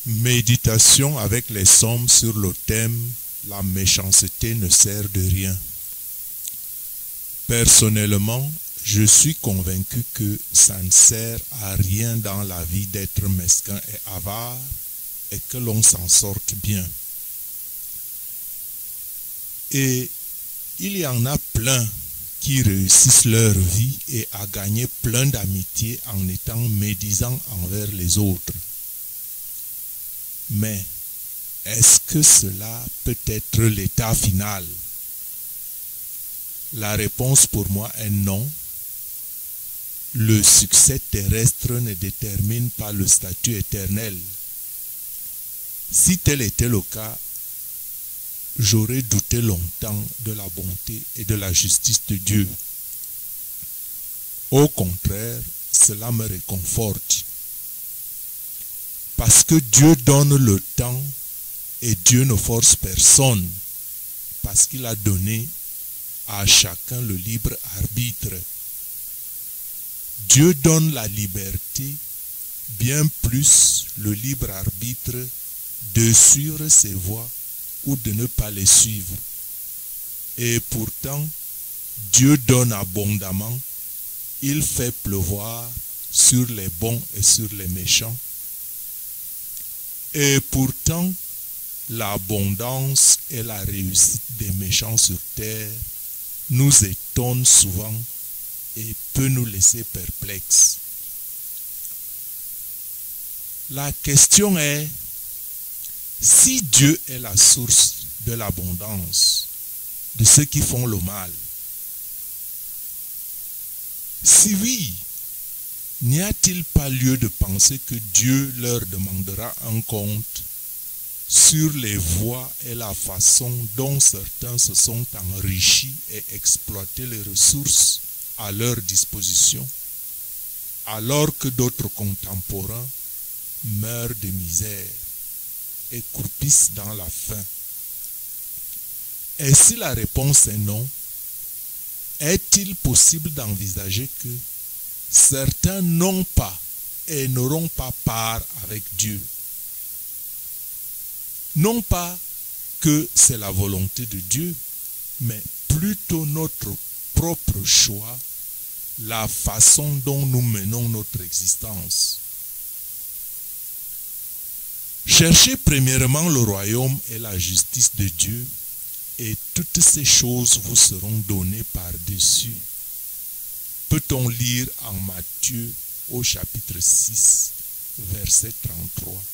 Méditation avec les psaumes sur le thème « La méchanceté ne sert de rien ». Personnellement, je suis convaincu que ça ne sert à rien dans la vie d'être mesquin et avare et que l'on s'en sorte bien. Et il y en a plein qui réussissent leur vie et à gagner plein d'amitié en étant médisants envers les autres. Mais est-ce que cela peut être l'état final? La réponse pour moi est non. Le succès terrestre ne détermine pas le statut éternel. Si tel était le cas, j'aurais douté longtemps de la bonté et de la justice de Dieu. Au contraire, cela me réconforte. Parce que Dieu donne le temps et Dieu ne force personne, parce qu'il a donné à chacun le libre arbitre. Dieu donne la liberté, bien plus le libre arbitre de suivre ses voies ou de ne pas les suivre. Et pourtant, Dieu donne abondamment, il fait pleuvoir sur les bons et sur les méchants. Et pourtant, l'abondance et la réussite des méchants sur terre nous étonnent souvent et peut nous laisser perplexes. La question est, si Dieu est la source de l'abondance de ceux qui font le mal, si oui, n'y a-t-il pas lieu de penser que Dieu leur demandera un compte sur les voies et la façon dont certains se sont enrichis et exploité les ressources à leur disposition, alors que d'autres contemporains meurent de misère et croupissent dans la faim? Et si la réponse est non, est-il possible d'envisager que certains n'ont pas et n'auront pas part avec Dieu? Non pas que c'est la volonté de Dieu, mais plutôt notre propre choix, la façon dont nous menons notre existence. Cherchez premièrement le royaume et la justice de Dieu, et toutes ces choses vous seront données par-dessus. Peut-on lire en Matthieu au chapitre 6, verset 33.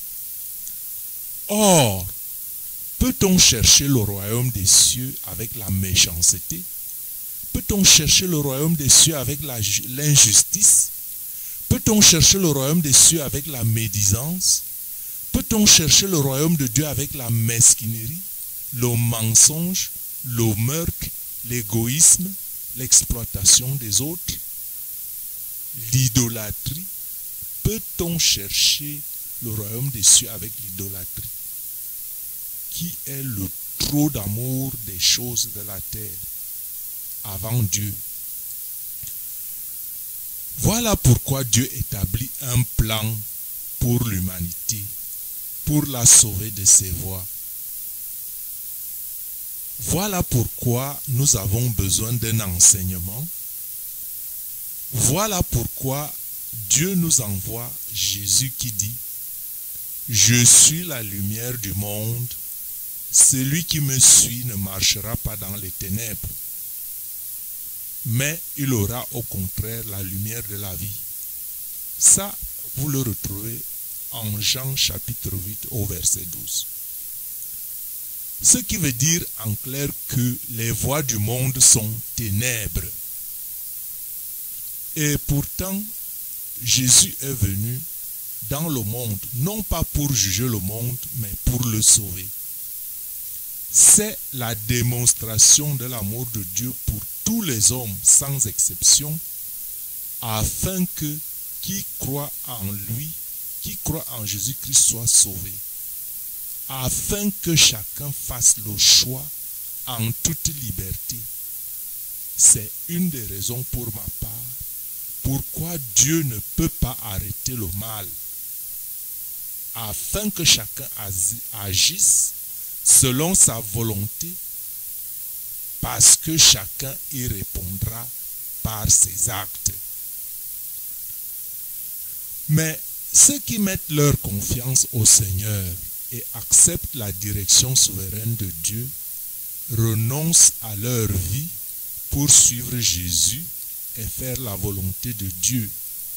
Or, peut-on chercher le royaume des cieux avec la méchanceté? Peut-on chercher le royaume des cieux avec l'injustice? Peut-on chercher le royaume des cieux avec la médisance? Peut-on chercher le royaume de Dieu avec la mesquinerie, le mensonge, le meurtre, l'égoïsme, l'exploitation des autres, l'idolâtrie? Peut-on chercher le royaume des cieux avec l'idolâtrie, qui est le trop d'amour des choses de la terre avant Dieu? Voilà pourquoi Dieu établit un plan pour l'humanité, pour la sauver de ses voies. Voilà pourquoi nous avons besoin d'un enseignement. Voilà pourquoi Dieu nous envoie Jésus qui dit « Je suis la lumière du monde, celui qui me suit ne marchera pas dans les ténèbres, mais il aura au contraire la lumière de la vie. » Ça, vous le retrouvez en Jean chapitre 8 au verset 12. Ce qui veut dire en clair que les voies du monde sont ténèbres. Et pourtant, Jésus est venu dans le monde, non pas pour juger le monde, mais pour le sauver. C'est la démonstration de l'amour de Dieu pour tous les hommes, sans exception, afin que qui croit en lui, qui croit en Jésus-Christ soit sauvé. Afin que chacun fasse le choix en toute liberté. C'est une des raisons pour ma part pourquoi Dieu ne peut pas arrêter le mal. afin que chacun agisse selon sa volonté, parce que chacun y répondra par ses actes. Mais ceux qui mettent leur confiance au Seigneur et acceptent la direction souveraine de Dieu renoncent à leur vie pour suivre Jésus et faire la volonté de Dieu.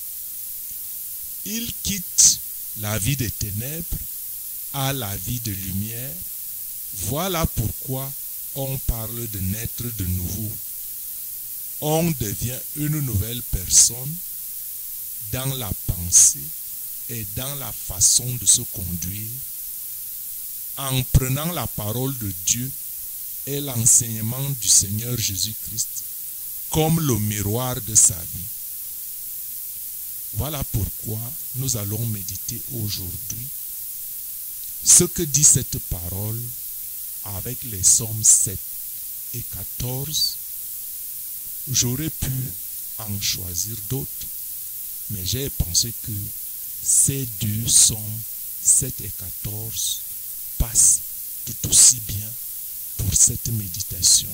Ils quittent la vie des ténèbres à la vie de lumière. Voilà pourquoi on parle de naître de nouveau. On devient une nouvelle personne dans la pensée et dans la façon de se conduire, en prenant la parole de Dieu et l'enseignement du Seigneur Jésus-Christ comme le miroir de sa vie. Voilà pourquoi nous allons méditer aujourd'hui ce que dit cette parole avec les psaumes 7 et 14. J'aurais pu en choisir d'autres, mais j'ai pensé que ces deux psaumes 7 et 14 passent tout aussi bien pour cette méditation.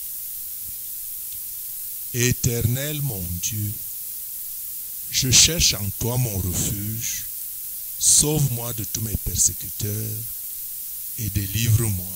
Éternel mon Dieu, je cherche en toi mon refuge, sauve-moi de tous mes persécuteurs et délivre-moi,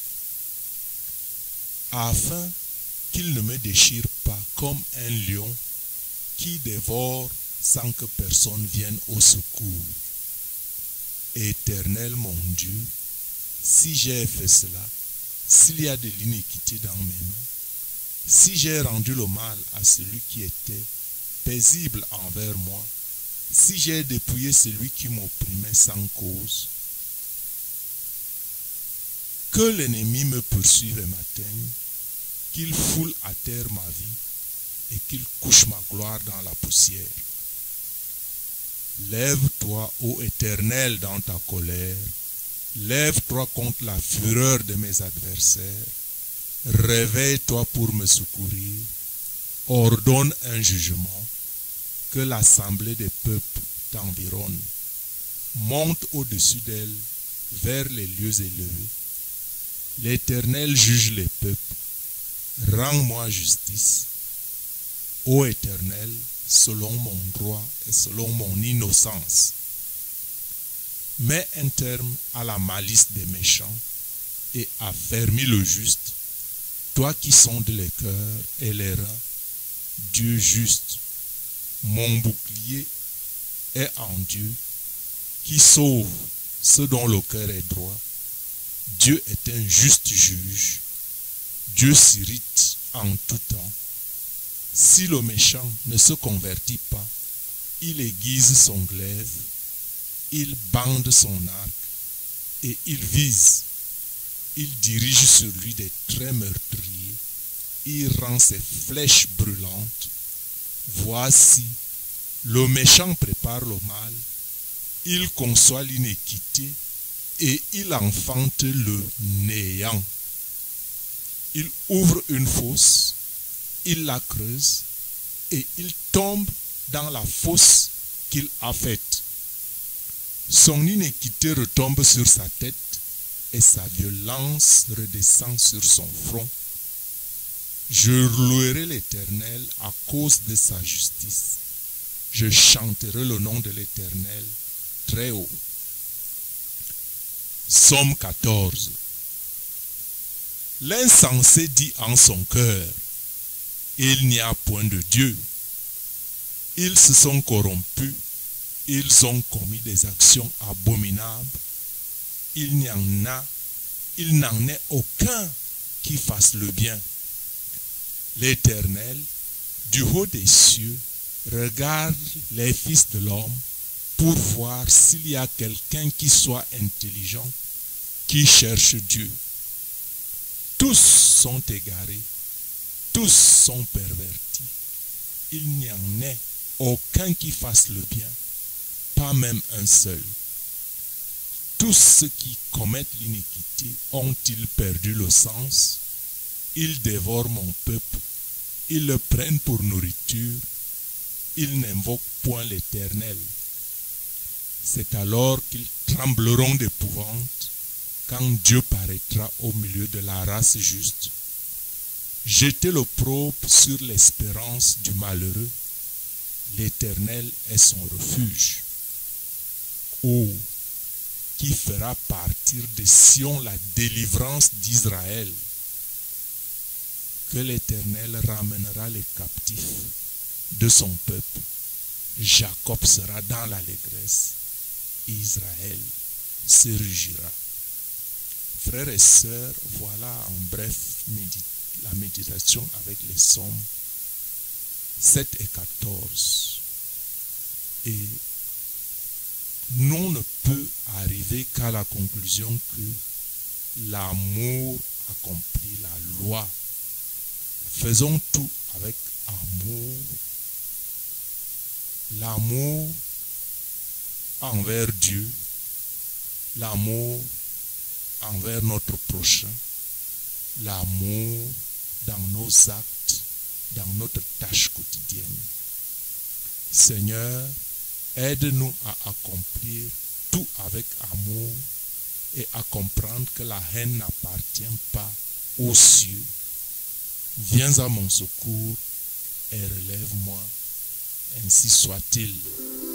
afin qu'il ne me déchire pas comme un lion qui dévore sans que personne vienne au secours. Éternel mon Dieu, si j'ai fait cela, s'il y a de l'iniquité dans mes mains, si j'ai rendu le mal à celui qui était paisible envers moi, si j'ai dépouillé celui qui m'opprimait sans cause, que l'ennemi me poursuive et m'atteigne, qu'il foule à terre ma vie et qu'il couche ma gloire dans la poussière. Lève-toi, ô Éternel, dans ta colère, lève-toi contre la fureur de mes adversaires, réveille-toi pour me secourir, ordonne un jugement, que l'assemblée des peuples t'environne, monte au-dessus d'elle vers les lieux élevés. L'Éternel juge les peuples, rends-moi justice, ô Éternel, selon mon droit et selon mon innocence. Mets un terme à la malice des méchants et affermis le juste, toi qui sondes les cœurs et les reins, Dieu juste. Mon bouclier est en Dieu, qui sauve ceux dont le cœur est droit. Dieu est un juste juge. Dieu s'irrite en tout temps. Si le méchant ne se convertit pas, il aiguise son glaive, il bande son arc et il vise. Il dirige sur lui des traits meurtriers. Il rend ses flèches brûlantes. Voici, le méchant prépare le mal, il conçoit l'iniquité et il enfante le néant. Il ouvre une fosse, il la creuse et il tombe dans la fosse qu'il a faite. Son iniquité retombe sur sa tête et sa violence redescend sur son front. Je louerai l'Éternel à cause de sa justice. Je chanterai le nom de l'Éternel très haut. Psaume 14. L'insensé dit en son cœur, il n'y a point de Dieu. Ils se sont corrompus, ils ont commis des actions abominables. Il n'en est aucun qui fasse le bien. L'Éternel, du haut des cieux, regarde les fils de l'homme pour voir s'il y a quelqu'un qui soit intelligent, qui cherche Dieu. Tous sont égarés, tous sont pervertis. Il n'y en ait aucun qui fasse le bien, pas même un seul. Tous ceux qui commettent l'iniquité ont-ils perdu le sens? Ils dévorent mon peuple, ils le prennent pour nourriture, ils n'invoquent point l'Éternel. C'est alors qu'ils trembleront d'épouvante quand Dieu paraîtra au milieu de la race juste. Jeter l'opprobre sur l'espérance du malheureux, l'Éternel est son refuge. Oh, qui fera partir de Sion la délivrance d'Israël, que l'Éternel ramènera les captifs de son peuple. Jacob sera dans l'allégresse, Israël se réjouira. Frères et sœurs, voilà en bref la méditation avec les psaumes 7 et 14. Et nous ne peut arriver qu'à la conclusion que l'amour accomplit la loi. Faisons tout avec amour. L'amour envers Dieu, l'amour envers notre prochain, l'amour dans nos actes, dans notre tâche quotidienne. Seigneur, aide-nous à accomplir tout avec amour et à comprendre que la haine n'appartient pas aux cieux. Viens à mon secours et relève-moi, ainsi soit-il.